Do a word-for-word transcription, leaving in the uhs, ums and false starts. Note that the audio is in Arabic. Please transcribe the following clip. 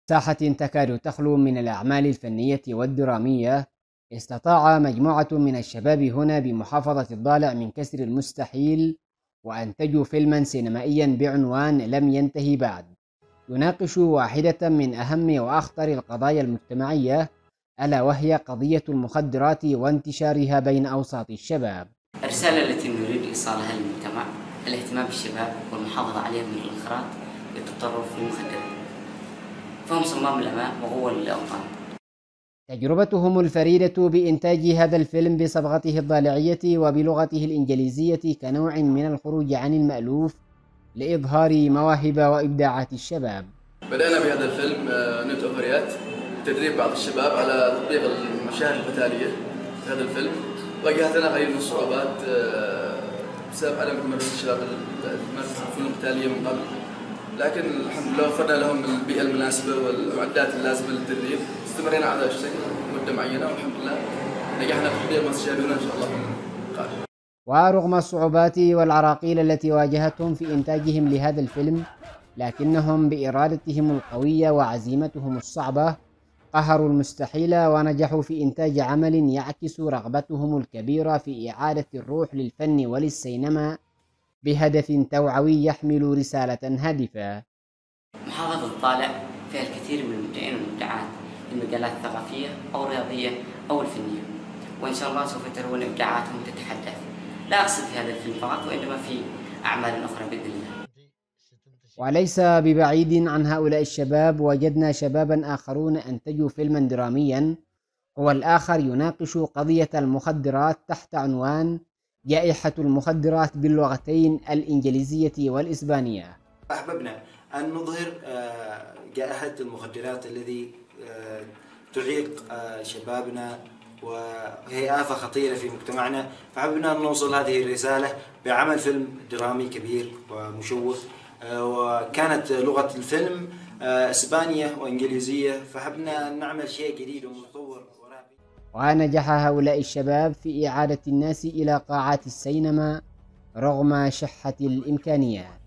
ساحة تكاد تخلو من الأعمال الفنية والدرامية، استطاع مجموعة من الشباب هنا بمحافظة الضالع من كسر المستحيل وأنتجوا فيلما سينمائيا بعنوان لم ينتهي بعد، يناقش واحدة من أهم وأخطر القضايا المجتمعية، ألا وهي قضية المخدرات وانتشارها بين أوساط الشباب. الرسالة التي نريد إيصالها للمجتمع الاهتمام بالشباب والمحافظة عليهم من الانخراط للتطرف في المخدرات، فهم صمام الأمان وغول الأوطان. تجربتهم الفريدة بإنتاج هذا الفيلم بصبغته الضالعية وبلغته الإنجليزية كنوع من الخروج عن المألوف لإظهار مواهب وإبداعات الشباب. بدأنا بهذا الفيلم نت أوفريات تدريب بعض الشباب على تطبيق المشاهد القتالية في هذا الفيلم. واجهتنا قليل من الصعوبات بسبب عدم تمرس الشباب الفنون القتالية من قبل، لكن الحمد لله وفرنا لهم البيئة المناسبة والمعدات اللازمة للتدريب. استمرينا على هذا الشيء مدة معينة والحمد لله نجحنا في تطبيق ما تشاهدونه إن شاء الله قادم. ورغم الصعوبات والعراقيل التي واجهتهم في إنتاجهم لهذا الفيلم، لكنهم بإرادتهم القوية وعزيمتهم الصعبة قهروا المستحيل ونجحوا في إنتاج عمل يعكس رغبتهم الكبيرة في إعادة الروح للفن وللسينما بهدف توعوي يحمل رسالة هادفة. محافظة الضالع فيها الكثير من المبدعين والمبدعات في المجالات الثقافية أو الرياضية أو الفنية، وإن شاء الله سوف ترون إبداعاتهم تتحدث، لا أقصد في هذا الفيلم فقط وإنما في أعمال أخرى بإذن الله. وليس ببعيد عن هؤلاء الشباب وجدنا شبابا آخرون أنتجوا فيلما دراميا هو الآخر يناقش قضية المخدرات تحت عنوان جائحة المخدرات باللغتين الإنجليزية والإسبانية. أحببنا أن نظهر جائحة المخدرات الذي تعيق شبابنا وهي آفة خطيرة في مجتمعنا، فحبنا أن نوصل هذه الرسالة بعمل فيلم درامي كبير ومشوق، وكانت لغة الفيلم إسبانية وإنجليزية، فحبنا أن نعمل شيء جديد ومتطور ورابي. ونجح هؤلاء الشباب في إعادة الناس إلى قاعات السينما رغم شحة الإمكانيات.